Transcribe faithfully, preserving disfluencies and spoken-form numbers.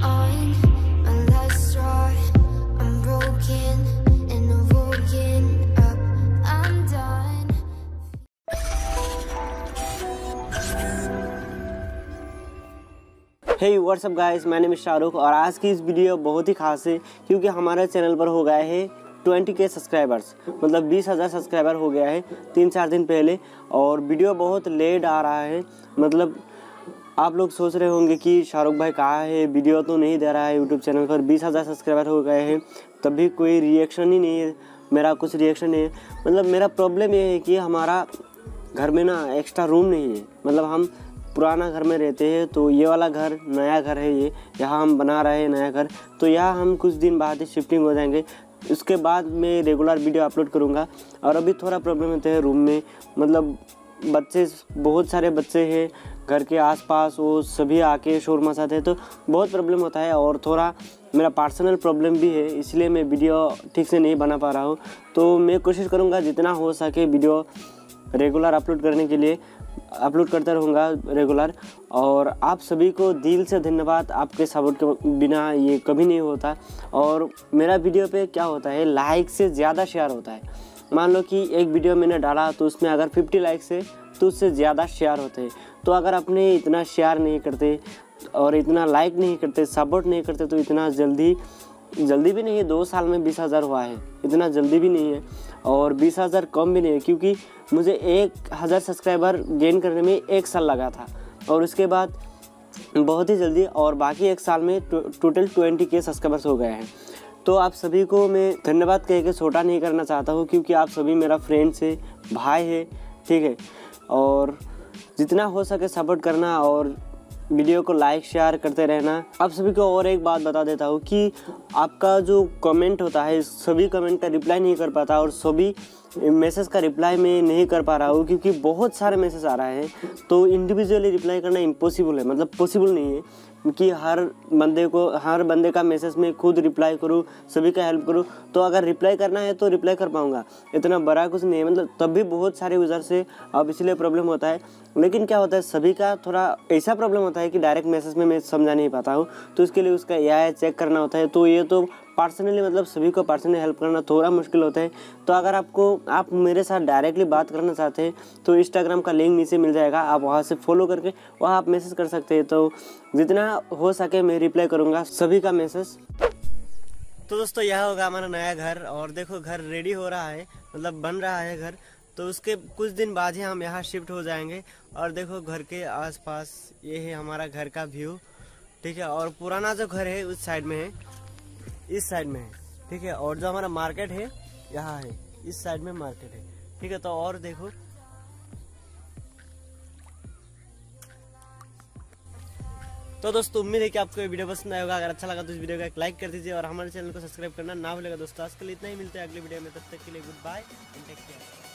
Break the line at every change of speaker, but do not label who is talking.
on my last straw. I'm broken and I'm woken up. I'm done.
Hey what's up guys, मैं name Shahrukh और आज की इस video बहुत ही खास है क्योंकि हमारे चैनल पर हो गए हैं ट्वेंटी के सब्सक्राइबर्स, मतलब बीस हज़ार सब्सक्राइबर हो गया है तीन चार दिन पहले। और वीडियो बहुत लेट आ रहा है, मतलब आप लोग सोच रहे होंगे कि शाहरुख भाई कहाँ है, वीडियो तो नहीं दे रहा है यूट्यूब चैनल पर। बीस हज़ार सब्सक्राइबर हो गए हैं तब भी कोई रिएक्शन ही नहीं है, मेरा कुछ रिएक्शन नहीं है। मतलब मेरा प्रॉब्लम ये है कि हमारा घर में ना एक्स्ट्रा रूम नहीं है, मतलब हम पुराना घर में रहते हैं तो ये वाला घर नया घर है, ये यहाँ हम बना रहे हैं नया घर। तो यहाँ हम कुछ दिन बाद ही शिफ्टिंग हो जाएंगे, उसके बाद मैं रेगुलर वीडियो अपलोड करूँगा। और अभी थोड़ा प्रॉब्लम होता है रूम में, मतलब बच्चे बहुत सारे बच्चे हैं घर के आसपास, वो सभी आके शोर मचाते हैं तो बहुत प्रॉब्लम होता है। और थोड़ा मेरा पर्सनल प्रॉब्लम भी है, इसलिए मैं वीडियो ठीक से नहीं बना पा रहा हूँ। तो मैं कोशिश करूँगा जितना हो सके वीडियो रेगुलर अपलोड करने के लिए अपलोड करता रहूँगा रेगुलर। और आप सभी को दिल से धन्यवाद, आपके सपोर्ट के बिना ये कभी नहीं होता। और मेरा वीडियो पे क्या होता है, लाइक से ज़्यादा शेयर होता है। मान लो कि एक वीडियो मैंने डाला तो उसमें अगर पचास लाइक्स है तो उससे ज़्यादा शेयर होते हैं। तो अगर आपने इतना शेयर नहीं करते और इतना लाइक नहीं करते, सपोर्ट नहीं करते तो इतना जल्दी जल्दी भी नहीं है, दो साल में बीस हज़ार हुआ है, इतना जल्दी भी नहीं है। और बीस हज़ार कम भी नहीं है क्योंकि मुझे एक हज़ार सब्सक्राइबर गेन करने में एक साल लगा था और उसके बाद बहुत ही जल्दी, और बाकी एक साल में टोटल ट्वेंटी के सब्सक्राइबर्स हो गए हैं। तो आप सभी को मैं धन्यवाद कह के छोटा नहीं करना चाहता हूँ क्योंकि आप सभी मेरा फ्रेंड्स है, भाई है, ठीक है। और जितना हो सके सपोर्ट करना और वीडियो को लाइक शेयर करते रहना। आप सभी को और एक बात बता देता हूँ कि आपका जो कमेंट होता है, सभी कमेंट का रिप्लाई नहीं कर पाता और सभी मैसेज का रिप्लाई मैं नहीं कर पा रहा हूँ क्योंकि बहुत सारे मैसेज आ रहे हैं। तो इंडिविजुअली रिप्लाई करना इम्पॉसिबल है, मतलब पॉसिबल नहीं है कि हर बंदे को हर बंदे का मैसेज में खुद रिप्लाई करूँ, सभी का हेल्प करूँ। तो अगर रिप्लाई करना है तो रिप्लाई कर पाऊँगा, इतना बड़ा कुछ नहीं है। मतलब तब भी बहुत सारे यूज़र से अब इसलिए प्रॉब्लम होता है। लेकिन क्या होता है, सभी का थोड़ा ऐसा प्रॉब्लम होता है कि डायरेक्ट मैसेज में मैं समझा नहीं पाता हूँ, तो इसके लिए उसका ए आई चेक करना होता है। तो ये तो पर्सनली, मतलब सभी को पर्सनली हेल्प करना थोड़ा मुश्किल होता है। तो अगर आपको आप मेरे साथ डायरेक्टली बात करना चाहते हैं तो इंस्टाग्राम का लिंक नीचे मिल जाएगा, आप वहाँ से फॉलो करके वहाँ आप मैसेज कर सकते हैं। तो जितना हो सके मैं रिप्लाई करूँगा सभी का मैसेज। तो दोस्तों यह होगा हमारा नया घर, और देखो घर रेडी हो रहा है, मतलब बन रहा है घर। तो उसके कुछ दिन बाद ही हम यहाँ शिफ्ट हो जाएंगे। और देखो घर के आसपास ये है हमारा घर का व्यू, ठीक है। और पुराना जो घर है उस साइड में है, इस साइड में है, ठीक है। और जो हमारा मार्केट है यहाँ है, इस साइड में मार्केट है, ठीक है। तो और देखो, तो दोस्तों उम्मीद है कि आपको ये वीडियो पसंद आएगा। अगर अच्छा लगा तो इस वीडियो को एक लाइक कर दीजिए और हमारे चैनल को सब्सक्राइब करना ना भूलेगा दोस्तों। आज के लिए इतना ही, मिलते हैं अगले वीडियो में, तब तक के लिए goodbye and take care.